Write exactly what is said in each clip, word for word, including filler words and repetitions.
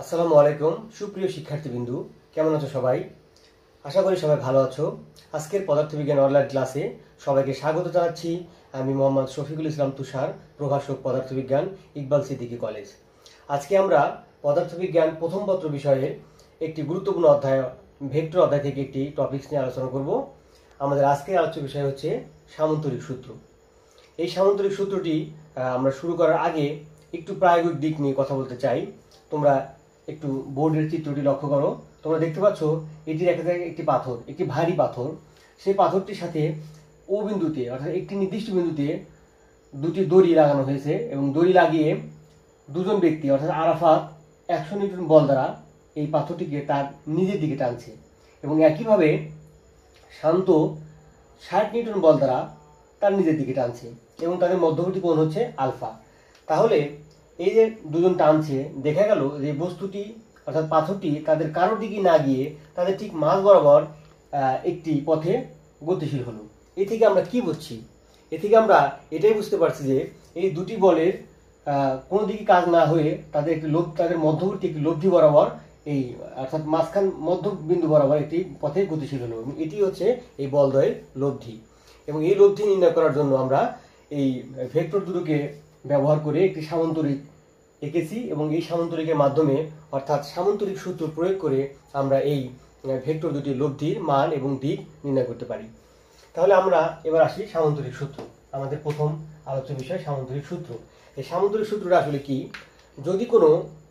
আসসালামু আলাইকুম সুপ্রিয় শিক্ষার্থীবৃন্দু, কেমন আছো সবাই? আশা করি সবাই ভালো আছো। আজকের পদার্থবিজ্ঞান অনলাইন ক্লাসে সবাইকে স্বাগত জানাচ্ছি। আমি মোহাম্মদ শফিকুল ইসলাম তুষার, প্রভাষক পদার্থবিজ্ঞান, ইকবাল সিদ্দিকী কলেজ। আজকে আমরা পদার্থবিজ্ঞান প্রথম পত্র বিষয়ে একটি গুরুত্বপূর্ণ অধ্যায় ভেক্টর অধ্যায় থেকে একটি টপিকস নিয়ে আলোচনা করব। আমাদের আজকের আলোচ্য বিষয় হচ্ছে সামন্তরিক সূত্র। এই সামন্তরিক সূত্রটি আমরা শুরু করার আগে একটু প্রায়োগিক দিক নিয়ে কথা বলতে চাই। তোমরা একটু বোর্ডের চিত্রটি লক্ষ্য করো। তোমরা দেখতে পাচ্ছ এটি দেখা যায় একটি পাথর, একটি ভারী পাথর। সেই পাথরটির সাথে ও বিন্দুতে অর্থাৎ একটি নির্দিষ্ট বিন্দুতে দুটি দড়ি লাগানো হয়েছে এবং দড়ি লাগিয়ে দুজন ব্যক্তি অর্থাৎ আরাফাত একশো নিউটন বল দ্বারা এই পাথরটিকে তার নিজের দিকে টানছে এবং একইভাবে শান্ত ষাট নিউটন বল দ্বারা তার নিজের দিকে টানছে এবং তাদের মধ্যবর্তী কোণ হচ্ছে আলফা। তাহলে এই যে দুজন টানছে, দেখা গেল যে বস্তুটি অর্থাৎ পাথরটি তাদের কারোর দিকে না গিয়ে তাদের ঠিক মাঝ বরাবর একটি পথে গতিশীল হলো। এ থেকে আমরা কি বুঝছি? এ থেকে আমরা এটাই বুঝতে পারছি যে এই দুটি বলের কোনো দিকে কাজ না হয়ে তাদের একটি লোভ তাদের মধ্যবর্তী একটি লব্ধি বরাবর এই অর্থাৎ মাঝখান মধ্যবিন্দু বরাবর একটি পথে গতিশীল হলো এবং এটি হচ্ছে এই বলদ্বয়ের লব্ধি। এবং এই লব্ধি নির্ণয় করার জন্য আমরা এই ভেক্টর দুটোকে ব্যবহার করে একটি সামন্তরিক এঁকেছি এবং এই সামন্তরিকের মাধ্যমে অর্থাৎ সামন্তরিক সূত্র প্রয়োগ করে আমরা এই ভেক্টর দুটির লব্ধির মান এবং দিক নির্ণয় করতে পারি। তাহলে আমরা এবার আসি সামন্তরিক সূত্র। আমাদের প্রথম আলোচ্য বিষয় সামন্তরিক সূত্র। এই সামন্তরিক সূত্রটা আসলে কি? যদি কোনো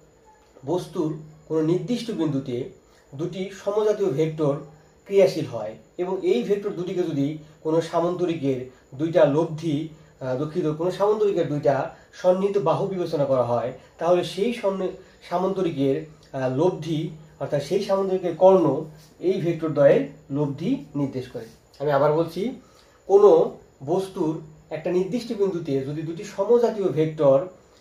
বস্তুর কোনো নির্দিষ্ট বিন্দুতে দুটি সমজাতীয় ভেক্টর ক্রিয়াশীল হয় এবং এই ভেক্টর দুটিকে যদি কোনো সামন্তরিকের দুইটা লব্ধি দুঃখিত কোনো সামন্তরিকের দুইটা সন্নিহিত বাহু বিবেচনা করা হয়, তাহলে সেই সামন্তরিকের লব্ধি অর্থাৎ সেই সামন্তরিকের কর্ণ এই ভেক্টর দ্বয়ের লব্ধি নির্দেশ করে। আমি আবার বলছি, কোনো বস্তুর একটা নির্দিষ্ট বিন্দুতে যদি দুটি সমজাতীয় ভেক্টর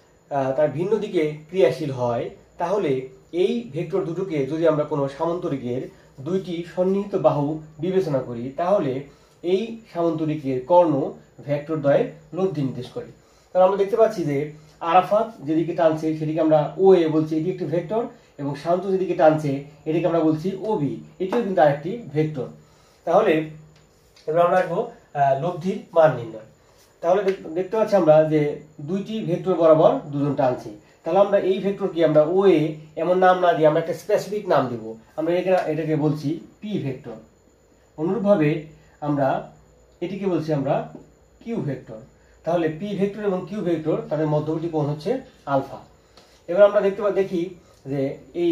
তার ভিন্ন দিকে ক্রিয়াশীল হয়, তাহলে এই ভেক্টর দুটোকে যদি আমরা কোনো সামন্তরিকের দুইটি সন্নিহিত বাহু বিবেচনা করি, তাহলে এই সামন্তরিকের কর্ণ ভেক্টর দ্বয়ের লব্ধি নির্দেশ করে। কারণ আমরা দেখতে পাচ্ছি যে আরাফাত যেদিকে টানছে সেটিকে আমরা ও এ বলছি, এটি একটি ভেক্টর, এবং শান্ত যেদিকে টানছে এটিকে আমরা বলছি ও বি, এটিও কিন্তু আরেকটি ভেক্টর। তাহলে এবার আমরা আসবো লব্ধির মান নির্ণয়। তাহলে দেখতে পাচ্ছি আমরা যে দুইটি ভেক্টর বরাবর দুজন টানছে। তাহলে আমরা এই ভেক্টরকে আমরা ও এ এমন নাম না দিয়ে আমরা একটা স্পেসিফিক নাম দেব। আমরা এখানে এটাকে বলছি পি ভেক্টর। অনুরূপভাবে আমরা এটিকে বলছি আমরা কিউ ভেক্টর। তাহলে পি ভেক্টর এবং কিউ ভেক্টর তাদের মধ্যবর্তী কোণ হচ্ছে আলফা। এবার আমরা দেখতে পা দেখি যে এই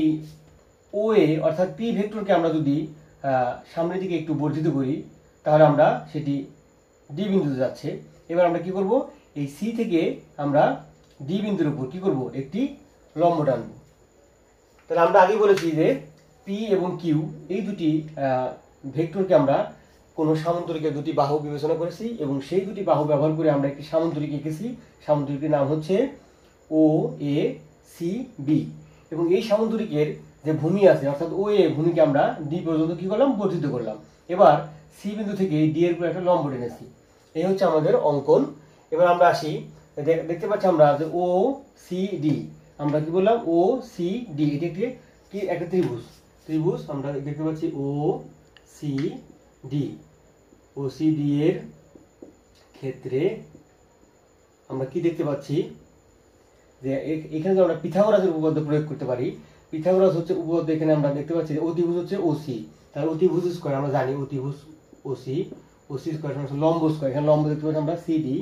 ও এ অর্থাৎ পি ভেক্টরকে আমরা যদি সামনের দিকে একটু বর্ধিত করি, তাহলে আমরা সেটি ডি বিন্দুতে যাচ্ছে। এবার আমরা কি করব? এই সি থেকে আমরা ডি বিন্দুর উপর কি করব? একটি লম্ব টানব। তাহলে আমরা আগে বলেছি যে পি এবং কিউ এই দুটি ভেক্টরকে আমরা কোনো সামন্তরিকের দুটি বাহু বিবেচনা করেছি এবং সেই দুটি বাহু ব্যবহার করে আমরা একটি সামন্তরিক এঁকেছি। সামন্তরিকের নাম হচ্ছে ও এ সি বি এবং এই সামন্তরিকের যে ভূমি আছে অর্থাৎ ও এ ভূমিকে আমরা ডি পর্যন্ত কি করলাম? বর্ধিত করলাম। এবার সি বিন্দু থেকে ডি এর উপর একটা লম্ব টেনেছি। এই হচ্ছে আমাদের অঙ্কন। এবার আমরা আসি, দেখতে পাচ্ছি আমরা যে ও সি ডি, আমরা কি বললাম? ও সি ডি এটি একটি কি একটা ত্রিভুজ। ত্রিভুজ আমরা দেখতে পাচ্ছি O C D. O C D এর ক্ষেত্রে আমরা কি দেখতে পাচ্ছি? যে এখানে যে আমরা পিথাগোরাসের উপপাদ্য প্রয়োগ করতে পারি। পিথাগোরাস হচ্ছে উপপাদ্য। এখানে আমরা দেখতে পাচ্ছি যে অতিভুজ হচ্ছে ওসি, তাহলে অতিভুজ স্কয়ার আমরা জানি অতিভুজ ওসি, ওসি স্কয়ার সমান লম্ব স্কয়ার। এখানে লম্ব দেখতে পাচ্ছি আমরা সিডি,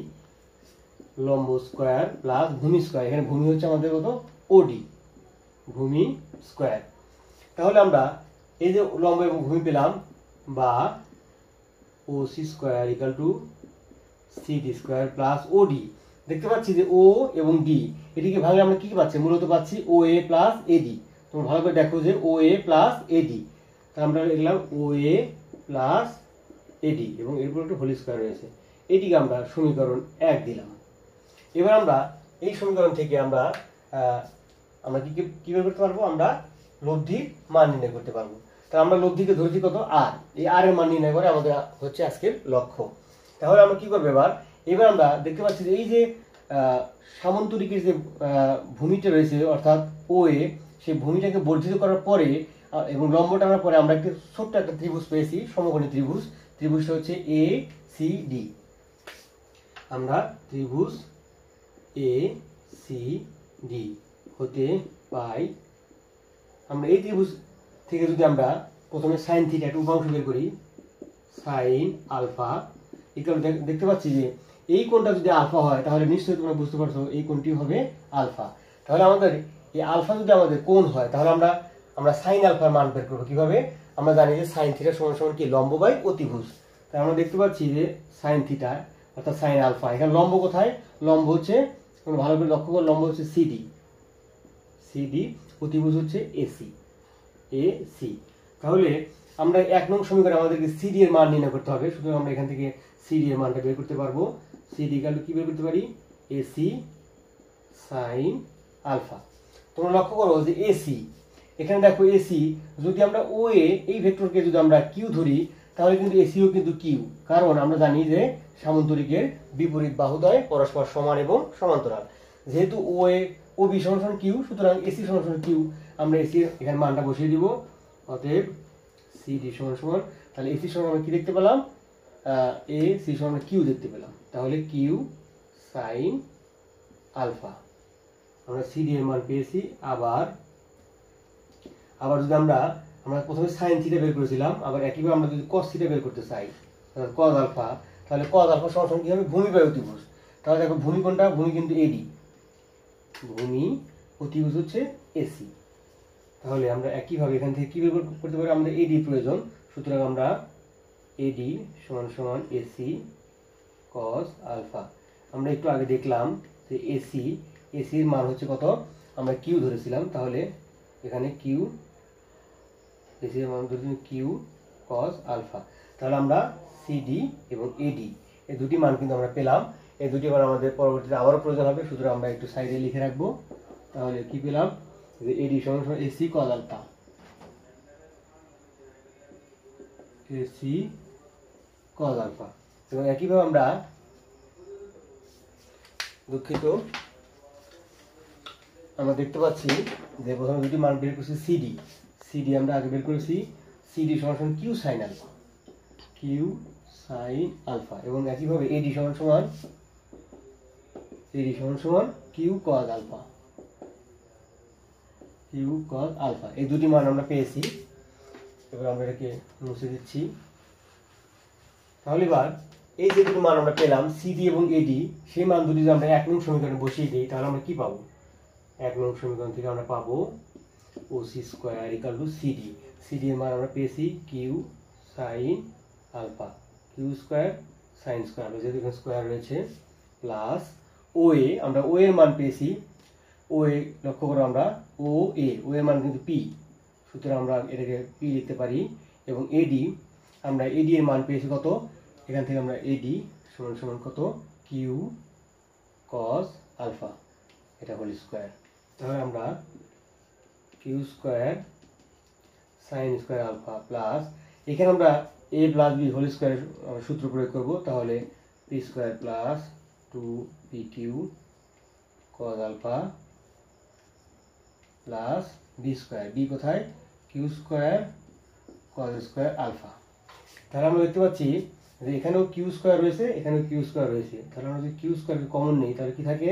লম্ব স্কয়ার প্লাস ভূমি স্কয়ার। এখানে ভূমি হচ্ছে আমাদের কত? ওডি, ভূমি স্কয়ার। তাহলে আমরা এই যে লম্ব এবং ভূমি পেলাম, বা O C square equal to CD square plus OD. দেখতে পাচ্ছি যে ও এবং ডি এটিকে ভাঙলে আমরা কি পাচ্ছি? মূলত পাচ্ছি ও এ প্লাস এডি। তোমরা ভালো করে দেখো যে ও এ প্লাস এডি, তাহলে আমরা লিখলাম ও এ প্লাস এডি এবং এর উপর একটা হোল স্কয়ার রয়েছে। এটিকে আমরা সমীকরণ এক দিলাম। এবার আমরা এই সমীকরণ থেকে আমরা আমরা কি কি বের করতে পারবো? আমরা লব্ধির মান নির্ণয় করতে পারবো। তাহলে আমরা লব্ধিকে ধরেছি কত? আর। এই আর এর মান নির্ণয় করে আমাদের হচ্ছে আজকের লক্ষ্য। তাহলে আমরা কি করবো? এবার এবার আমরা দেখতে পাচ্ছি যে এই যে সামন্তরিকের যে ভূমিটা রয়েছে অর্থাৎ ও এ, সেই ভূমিটাকে বর্ধিত করার পরে এবং লম্ব টানার পরে আমরা একটা ছোট্ট একটা ত্রিভুজ পেয়েছি, সমকোণী ত্রিভুজ। ত্রিভুজটা হচ্ছে এ সি ডি। আমরা ত্রিভুজ এ সি ডি হতে পাই। আমরা এই ত্রিভুজ থেকে যদি আমরা প্রথমে সাইন থিটা একটা উপাংশ বের করি, সাইন আলফা ইকুয়াল, দেখতে পাচ্ছি যে এই কোণটা যদি আলফা হয় তাহলে নিশ্চয়ই তোমরা বুঝতে পারছো এই কোণটি হবে আলফা। তাহলে আমাদের এই আলফা যদি আমাদের কোণ হয় তাহলে আমরা আমরা সাইন আলফার মান বের করবো কিভাবে? আমরা জানি যে সাইন থিটা সমান সমান কি লম্ব বাই অতিভুজ। তাই আমরা দেখতে পাচ্ছি যে সাইন থিটা অর্থাৎ সাইন আলফা, এখানে লম্ব কোথায়? লম্ব হচ্ছে, ভালো করে লক্ষ্য করে, লম্ব হচ্ছে সিডি, সিডি, অতিভুজ হচ্ছে এসি, এ সি। তাহলে আমরা এক নং সমীকরণে আমাদেরকে সিডি এর মান নির্ণয় করতে হবে। সুতরাং আমরা এখান থেকে সিডি এর মানটা বের করতে পারবো। সিডি কাল কি বের করতে পারি? AC sine alpha. তোমরা লক্ষ্য করো যে এসি, এখানে দেখো এসি, যদি আমরা ও এ এই ভেক্টরকে যদি আমরা কিউ ধরি তাহলে কিন্তু এসিও কিন্তু কিউ, কারণ আমরা জানি যে সামান্তরিকের বিপরীত বাহুদ্বয় পরস্পর সমান এবং সমান্তরাল। যেহেতু ও এ ও বি সমান সমান কিউ, সুতরাং এসি সমান সমান কিউ। আমরা এসি এখানে মানটা বসিয়ে দিব। অতএব সিডি সমান সমান, তাহলে এসি সমান আমরা কি দেখতে পেলাম? এ সি সমান কিউ দেখতে পেলাম। তাহলে কিউ সাইন আলফা, আমরা সিডি এর মান পেয়েছি। আবার আবার যদি আমরা আমরা প্রথমে সাইন থিটা বের করেছিলাম, আবার একইভাবে আমরা যদি কস থিটা বের করতে চাই, কস আলফা, তাহলে কস আলফা সমান সমান কি হবে? ভূমি বাই অতিভুজ। তাহলে দেখো ভূমি কোনটা? ভূমি কিন্তু এডি, ভূমি, অতিভুজ হচ্ছে এসি। তাহলে আমরা একইভাবে এখান থেকে কি বের করতে পারি? আমাদের এডি প্রয়োজন, সুতরাং আমরা এডি সমান সমান এসি কস আলফা। আমরা একটু আগে দেখলাম যে এসি, এসির মান হচ্ছে কত? আমরা কিউ ধরেছিলাম, তাহলে এখানে কিউ, এসি এর মান ধরেছিলাম কিউ কস আলফা। তাহলে আমরা সিডি এবং এডি এই দুটি মান কিন্তু আমরা পেলাম। এই দুটি মান আমাদের পরবর্তীতে আবারও প্রয়োজন হবে, সুতরাং আমরা একটু সাইডে লিখে রাখবো। তাহলে কি পেলাম? যে এডি সমান সমান AC cos alpha, AC cos alpha. এবং একইভাবে আমরা, দুঃখিত, আমরা দেখতে পাচ্ছি যে প্রথমে দুটি মান বের করছি সিডি, সিডি আমরা আগে বের করেছি, সিডি সমান সমান Q sine alpha, Q sine alpha. এবং একইভাবে এডি সমান সমান এডি সমান সমান Q cos alpha, Q cos alpha. এই দুটি মান আমরা পেয়েছি। এবার আমরা এটাকে মুছে দিচ্ছি। তাহলে এবার এই যে দুটো মান আমরা পেলাম সিডি এবং এডি, সেই মান দুটি যদি আমরা এক নং সমীকরণে বসিয়ে দিই তাহলে আমরা কি পাবো? এক নং সমীকরণ থেকে আমরা পাবো O C square equal to CD. CD এর মান আমরা পেয়েছি Q sine alpha, Q square sine square, যেহেতু এখানে স্কোয়ার রয়েছে, প্লাস ও এ, আমরা ও এর মান পেয়েছি। ও এ লক্ষ্য করো, আমরা ও এ, ও এর মান কিন্তু পি, সুতরাং আমরা এটাকে পি লিখতে পারি। এবং এডি, আমরা এডি এর মান পেয়েছি কত? এখান থেকে আমরা এডি সমান সমান কত? কিউ কস আলফা, এটা হোল স্কোয়ার। তাহলে আমরা Q square sine square alpha plus, এখানে আমরা A plus B whole square সূত্র প্রয়োগ করব। তাহলে P square plus two P Q cos alpha plus B square, B কোথায়? Q square cos square alpha. তাহলে আমরা দেখতে পাচ্ছি যে এখানেও কিউ স্কোয়ার রয়েছে, এখানেও কিউ স্কোয়ার রয়েছে। তাহলে আমরা যদি কিউ স্কোয়ারকে কমন নেই তাহলে কি থাকে?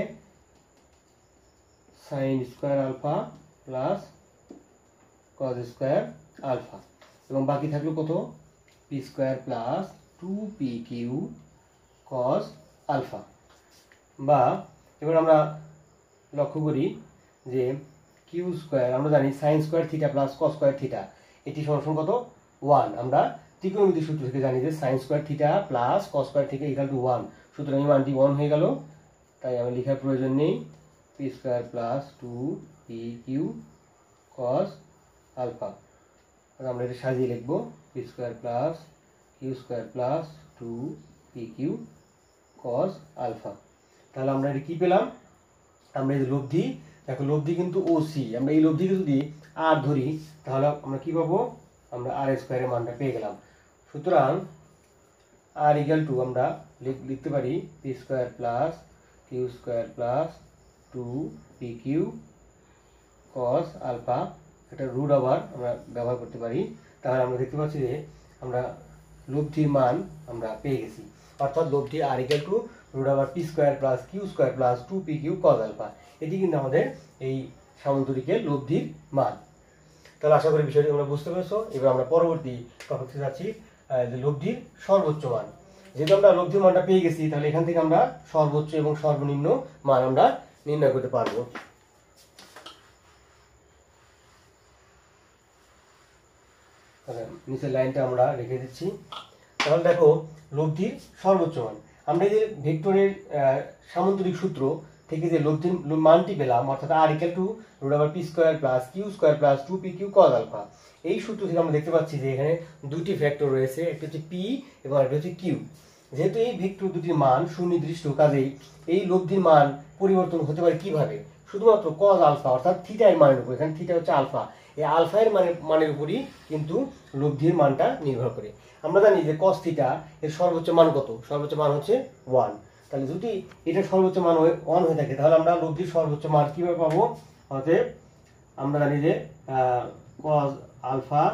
Sine square alpha plus cos square alpha, এবং বাকি থাকলো কত? P square plus two P Q cos alpha. বা এবার আমরা লক্ষ্য করি যে কিউ স্কোয়ার, আমরা জানি sine square theta plus cos square theta, এটি সমান কত? ওয়ান। আমরা ত্রিকোণমিতির সূত্র থেকে জানি যে sine square theta plus cos square theta equal to one, সুতরাং এই মানটি ওয়ান হয়ে গেল। তাই আমার লেখার প্রয়োজন নেই। P square plus two P Q cos alpha, আমরা এটা সাজিয়ে লিখবো, P square plus Q square plus two P Q cos alpha. তাহলে আমরা এটা কি পেলাম? আমরা এই লব্ধি, দেখো লব্ধি কিন্তু ও সি, আমরা এই লব্ধিকে যদি আর ধরি তাহলে আমরা কি পাবো? আমরা আর স্কোয়ারের মানটা পেয়ে গেলাম। সুতরাং আর ইকাল টু আমরা লিখতে পারি P square plus Q square plus two P Q cos alpha একটা রুট ওভার আমরা ব্যবহার করতে পারি, তাহলে আমরা দেখতে পাচ্ছি যে আমরা লব্ধির মান আমরা পেয়ে গেছি। অর্থাৎ লব্ধি R equal to root over P square plus Q square plus two P Q cos alpha, এটি কিন্তু আমাদের এই সামান্তরিকের লব্ধির মান। তাহলে আশা করি বিষয়টি তোমরা বুঝতে পেরেছো। এবার আমরা পরবর্তী টপিকে যাচ্ছি, যে লব্ধির সর্বোচ্চ মান। যেহেতু আমরা লব্ধির মানটা পেয়ে গেছি, তাহলে এখান থেকে আমরা সর্বোচ্চ এবং সর্বনিম্ন মান আমরা নির্ণয় করতে পারবো। নিচের লাইনটা আমরা রেখে দিচ্ছি। তাহলে দেখো লব্ধির সর্বোচ্চ মান, আমরা এই যে ভেক্টরের সামান্তরিক সূত্র থেকে যে লব্ধির মানটি পেলাম, অর্থাৎ R equal to root over P square plus Q square plus two P Q cos alpha, এই সূত্র থেকে আমরা দেখতে পাচ্ছি যে এখানে দুটি ভেক্টর রয়েছে, একটা হচ্ছে পি এবং একটা হচ্ছে কিউ। যেহেতু এই ভেক্টর দুটির মান সুনির্দিষ্ট, কাজেই এই লব্ধির মান পরিবর্তন হতে পারে কিভাবে? শুধুমাত্র কস আলফা অর্থাৎ থিটা এর মানের উপর। এখানে থিটা হচ্ছে আলফা, এই আলফা এর মানের মানের উপরই কিন্তু লব্ধির মানটা নির্ভর করে। আমরা জানি যে কস থিটা এর সর্বোচ্চ মান কত? সর্বোচ্চ মান হচ্ছে ওয়ান। তাহলে যদি এটা সর্বোচ্চ মান ওয়ান হয়ে থাকে, তাহলে আমরা লব্ধির সর্বোচ্চ মান কিভাবে পাবো? অতএব আমরা জানি যে কস আলফা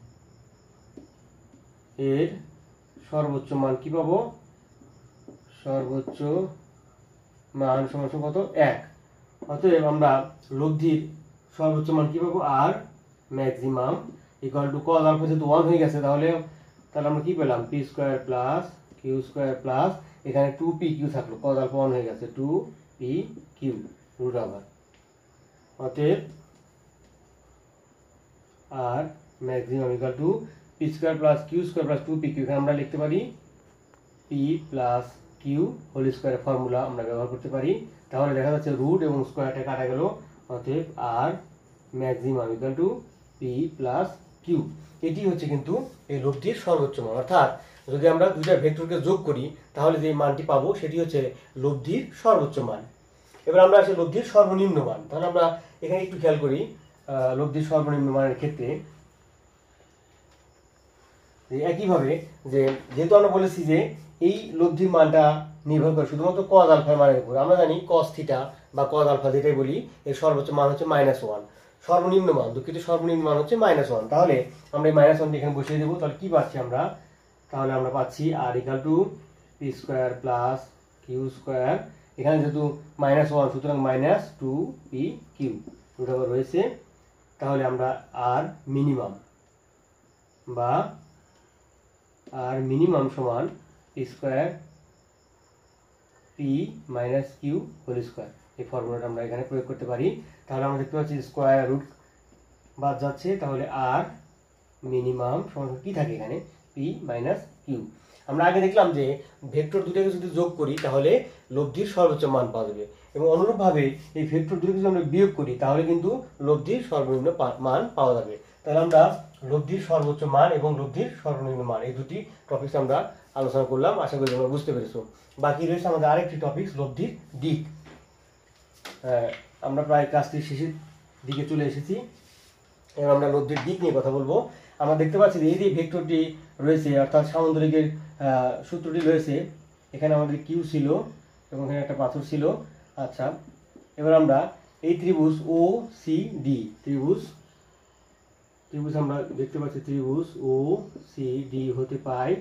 এর সর্বোচ্চ মান কি পাবো? সর্বোচ্চ মান সমান কত? এক। অতএব আমরা লব্ধির সর্বোচ্চ মান কি পাবো? R maximum equal to cos alpha যেহেতু ওয়ান হয়ে গেছে, তাহলে তাহলে আমরা কি পেলাম? P square plus Q square plus এখানে টু পি কিউ থাকলো, কস আলফা ওয়ান হয়ে গেছে, two P Q root over. অতএব R maximum equal to P square plus Q square plus two P Q, এখানে আমরা লিখতে পারি P plus Q whole square formula আমরা ব্যবহার করতে পারি। তাহলে দেখা যাচ্ছে রুট এবং স্কোয়ারটা কাটা গেল। অতএব R maximum equal to P plus Q, এটি হচ্ছে কিন্তু এই লব্ধির সর্বোচ্চ মান। অর্থাৎ যদি আমরা দুইটা ভেক্টরকে যোগ করি, তাহলে যে মানটি পাবো সেটি হচ্ছে লব্ধির সর্বোচ্চ মান। এবার আমরা আসি লব্ধির সর্বনিম্ন মান। তাহলে আমরা এখানে একটু খেয়াল করি, লব্ধির সর্বনিম্ন মানের ক্ষেত্রে একইভাবে যে যেহেতু আমরা বলেছি যে এই লব্ধির মানটা নির্ভর করে শুধুমাত্র কস আলফার মানের উপর। আমরা জানি কস থিটা বা কস আলফা যেটাই বলি, এর সর্বোচ্চ মান হচ্ছে মাইনাস ওয়ান। সর্বনিম্ন মান, দুঃখিত, সর্বনিম্ন মান হচ্ছে মাইনাস ওয়ান। তাহলে আমরা এই মাইনাস ওয়ানটি এখানে বসিয়ে দেবো। তাহলে কি পাচ্ছি আমরা? তাহলে আমরা পাচ্ছি R equal to P square plus Q square, এখানে যেহেতু মাইনাস ওয়ান সুতরাং minus two P Q root over রয়েছে। তাহলে আমরা আর মিনিমাম বা আর মিনিমাম সমান P square P minus Q whole square, এই ফর্মুলাটা আমরা এখানে প্রয়োগ করতে পারি। তাহলে আমরা দেখতে পাচ্ছি স্কোয়ার রুট বাদ যাচ্ছে, তাহলে আর মিনিমাম সমান কি থাকে এখানে? P minus Q. আমরা আগে দেখলাম যে ভেক্টর দুটোকে যদি যোগ করি তাহলে লব্ধির সর্বোচ্চ মান পাওয়া যাবে, এবং অনুরূপভাবে এই ভেক্টর দুটোকে যদি আমরা বিয়োগ করি তাহলে কিন্তু লব্ধির সর্বনিম্ন মান পাওয়া যাবে। তাহলে আমরা লব্ধির সর্বোচ্চ মান এবং লব্ধির সর্বনিম্ন মান এই দুটি টপিকস আমরা আলোচনা করলাম। আশা করি তোমরা বুঝতে পেরেছো। বাকি রয়েছে আমাদের আরেকটি টপিক, লব্ধির দিক। আমরা প্রায় ক্লাসটির শেষের দিকে চলে এসেছি। এবার আমরা লব্ধির দিক নিয়ে কথা বলবো। আমরা দেখতে পাচ্ছি যে এই যে ভেক্টরটি রয়েছে, অর্থাৎ সামান্তরিকের সূত্রটি রয়েছে, এখানে আমাদের কিউ ছিল এবং এখানে একটা পাথর ছিল। আচ্ছা, এবার আমরা এই ত্রিভুজ ও সি ডি ত্রিভুজ ত্রিভুজ আমরা দেখতে পাচ্ছি ত্রিভুজ ও সি ডি হতে পাই।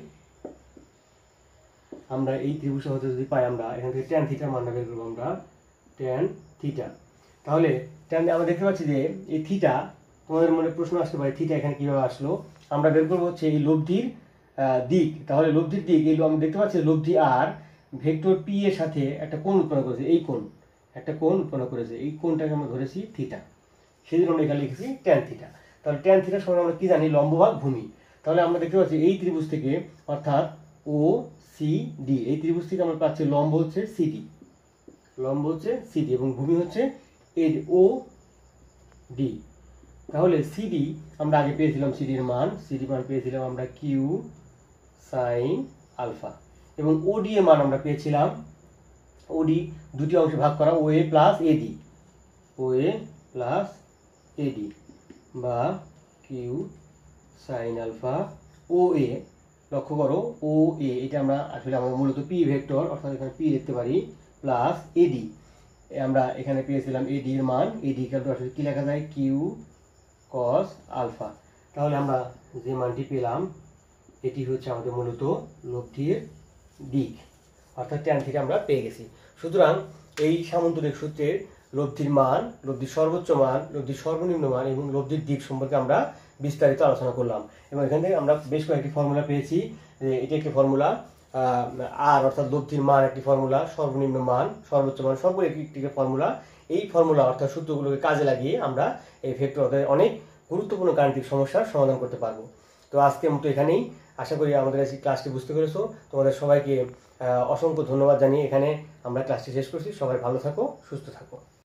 আমরা এই ত্রিভুজ হতে যদি পাই, আমরা এখান থেকে ট্যান থিটা মানটা বের করবো। আমরা ট্যান থিটা, তাহলে ট্যান আমরা দেখতে পাচ্ছি যে এই থিটা, তোমাদের মনে প্রশ্ন আসতে পারে থিটা এখানে কিভাবে আসলো। আমরা বের করবো হচ্ছে এই লব্ধির দিক। তাহলে লব্ধির দিক এই আমরা দেখতে পাচ্ছি লব্ধি আর ভেক্টর পি এর সাথে একটা কোণ উৎপন্ন করেছে, এই কোণ একটা কোণ উৎপন্ন করেছে, এই কোণটাকে আমরা ধরেছি থিটা, সেই জন্য আমরা এখানে লিখেছি ট্যান থিটা। তাহলে ট্যান থিটা সমান আমরা কি জানি? লম্ব ভাগ ভূমি। তাহলে আমরা দেখতে পাচ্ছি এই ত্রিভুজ থেকে, অর্থাৎ ও সি ডি, এই ত্রিভুজ থেকে আমরা পাচ্ছি লম্ব হচ্ছে সিডি, লম্ব হচ্ছে সিডি এবং ভূমি হচ্ছে এড ও ডি। তাহলে সিডি আমরা আগে পেয়েছিলাম, সিডির মান সিডি মান পেয়েছিলাম আমরা কিউ সাইন আলফা, এবং ওডি এর মান আমরা পেয়েছিলাম, ওডি দুটি অংশে ভাগ করা, ও এ প্লাস এডি, ও এ প্লাস এডি বা Q sine alpha O A. লক্ষ্য করো ও এ, এটা আমরা আসলে আমরা মূলত পি ভেক্টর, অর্থাৎ এখানে পি দেখতে পারি, প্লাস এডি। আমরা এখানে পেয়েছিলাম এই ডি এর মান, এই ডি ইকুয়াল টু আসলে কি লেখা যায়, কিউ কস আলফা। তাহলে আমরা যে মানটি পেলাম এটি হচ্ছে আমাদের মূলত লব্ধির দিক, অর্থাৎ ট্যান থেকে আমরা পেয়ে গেছি। সুতরাং এই সামন্তরিক সূত্রের লব্ধির মান, লব্ধির সর্বোচ্চ মান, লব্ধির সর্বনিম্ন মান এবং লব্ধির দিক সম্পর্কে আমরা বিস্তারিত আলোচনা করলাম। এবং এখান থেকে আমরা বেশ কয়েকটি ফর্মুলা পেয়েছি। এটি একটি ফর্মুলা, আর অর্থাৎ লব্ধির মান একটি ফর্মুলা, সর্বনিম্ন মান, সর্বোচ্চ মান, সবগুলো একটি একটি ফর্মুলা। এই ফর্মুলা অর্থাৎ সূত্রগুলোকে কাজে লাগিয়ে আমরা এই ভেক্টর অনেক গুরুত্বপূর্ণ গাণিতিক সমস্যার সমাধান করতে পারবো। তো আজকের মতো এখানেই, আশা করি আমাদের কাছে ক্লাসটি বুঝতে পেরেছো। তোমাদের সবাইকে অসংখ্য ধন্যবাদ জানিয়ে এখানে আমরা ক্লাসটি শেষ করছি। সবাই ভালো থাকো, সুস্থ থাকো।